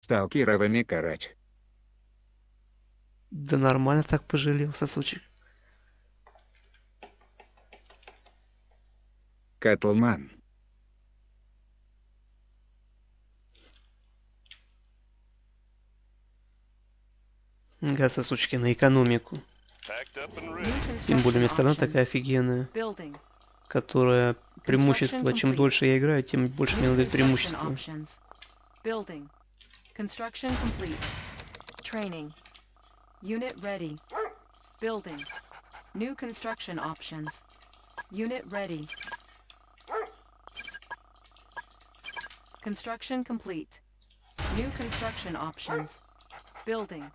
сталкеровыми карать. Да нормально так пожалел, сосочек. Котлман. Га, сосочки, на экономику. Тем более, у меня страна такая офигенная, которая преимущество, чем дольше я играю, тем больше мне дает преимущество. Building. Construction complete. Training. Unit ready. Building. New construction options. Unit ready. Construction complete. New construction options. Building.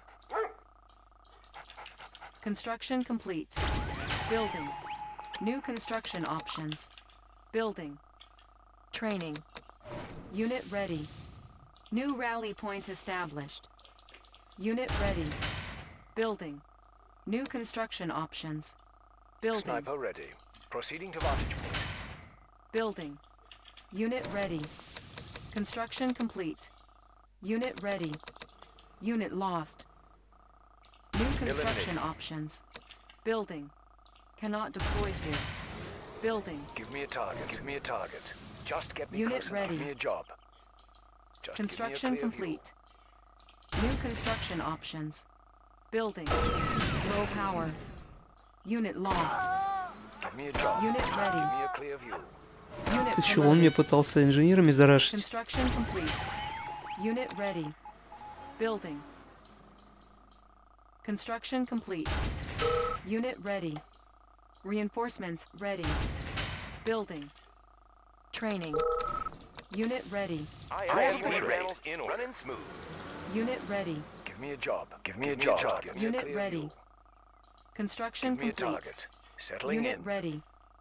Construction complete. Building. New construction options. Building. Training. Unit ready. New rally point established. Unit ready. Building. New construction options. Building. Sniper ready. Proceeding to vantage point. Building. Unit ready. Construction complete. Unit ready. Unit lost. New construction options. Building. Cannot deploy here. Building. Give me a target. Give me a target. Just get me Unit close enough. ready. Give me a job. Just Construction give me a clear view. complete. New construction options. Building. Low power. Unit lost. Give me a job. Unit Just ready. give me a clear view. Unit Ты чё, он мне promoted. пытался инженерами зарашить? Construction complete. Unit ready. Building. Construction complete. Unit ready. Reinforcements ready. Building. Training. Unit ready. IFV ready. In order. Running smooth. Unit ready. Give me a job. Give me a job. Give me a Unit clear ready. view. Construction Give me a complete. target. Settling Unit in. ready.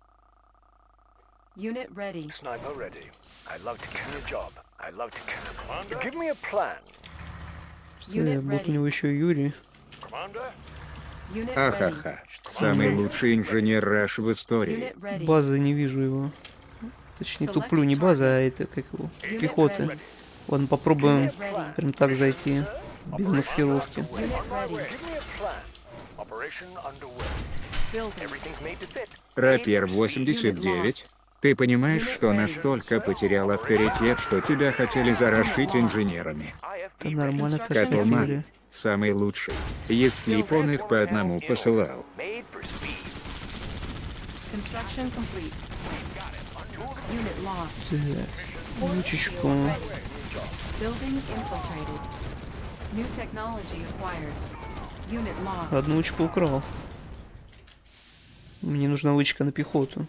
Unit ready. Sniper ready. I love to give me a job. I love to camp. Give me a plan. Unit Вот у ready. него еще Юрий. Commander. Unit ready. Ахаха. Самый лучший инженер Раш в истории. Unit ready. Базы не вижу его. Точнее, туплю не база, а это как его, пехоты. Ладно, попробуем прям так зайти, без маскировки. Unit ready. Give me a plan. Operation underway. Building. Everything's made to fit. Рапир 89. Ты понимаешь, что настолько потерял авторитет, что тебя хотели зарашить инженерами. Да нормально так Котлман. Юрий. Самый лучший. Если б он их по одному посылал. Made for speed. Construction complete. Unit lost. Лучечку. Building infiltrated. New technology acquired. Unit lost. Одну очку украл. Мне нужна лычка на пехоту.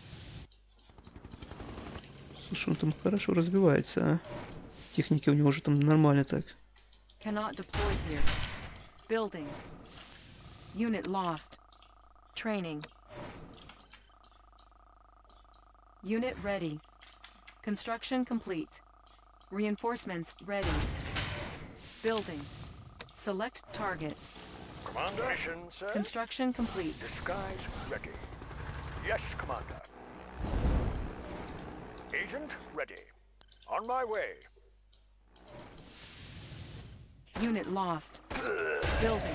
Слушай, он там хорошо развивается, а? Техники у него уже там нормально так. Cannot deploy here. Building. Unit lost. Training. Unit ready. Construction complete. Reinforcements ready. Building. Select target. Commander. Mission, sir. Construction complete. Disguise ready. Yes, Commander. Agent ready. On my way. Unit lost. Building.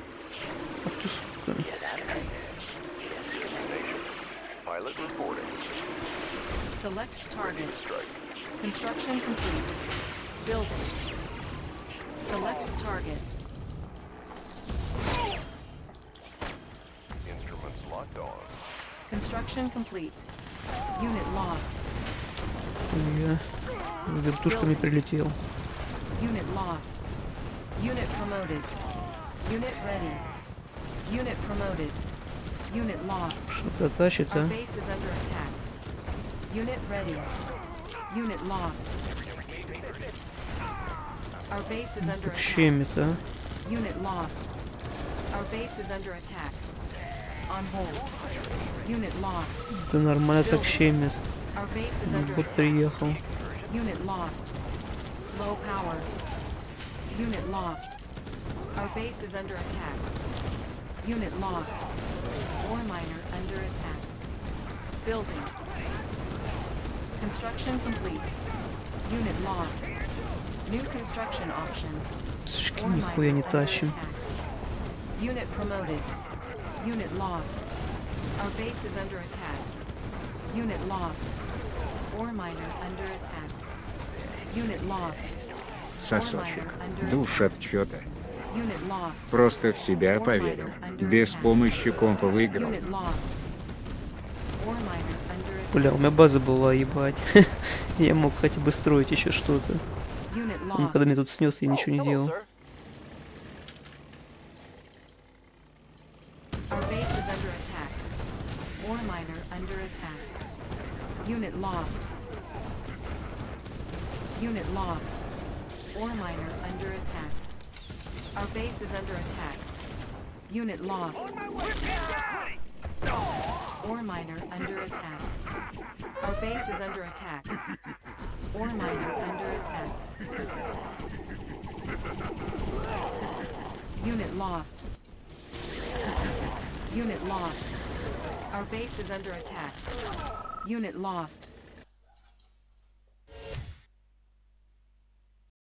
Pilot reporting. Select target. Strike. Construction complete. Building. Select target. Instruments locked on. Construction complete. Unit lost. Я вертушками прилетел. Unit lost. Unit promoted. Unit ready. Unit promoted. Unit lost. Что затащит, Our а? base is under attack. Unit ready. Unit lost. Our base is under Как attack. щемит, а? Unit lost. Our base is under attack. On hold. Unit lost. Да нормально так щемит. Our base is under Вот attack. приехал. Unit lost. Low power. Unit lost. Our base is under attack. Unit lost. Ore miner under attack. Building. Construction complete. Unit lost. New construction options. Сучки, Ore miner нихуя не under тащим. attack. Unit promoted. Unit lost. Our base is under attack. Unit lost. Ore miner under attack. Unit lost. Сосочек. Душ отчета. Unit lost. Просто в себя поверил. Без помощи компа выиграл. Unit lost. Ore miner under attack. Бля, у меня база была, ебать. Я мог хотя бы строить еще что-то. Unit Он lost. когда меня тут снес, я ничего не делал. Our base is under attack. Ore miner under attack. Unit lost. Unit lost. Ore miner under attack. Our base is under attack. Unit lost. Ore miner under attack. Our base is under attack. Ore miner under attack. Unit lost. Unit lost. Our base is under attack. Unit lost.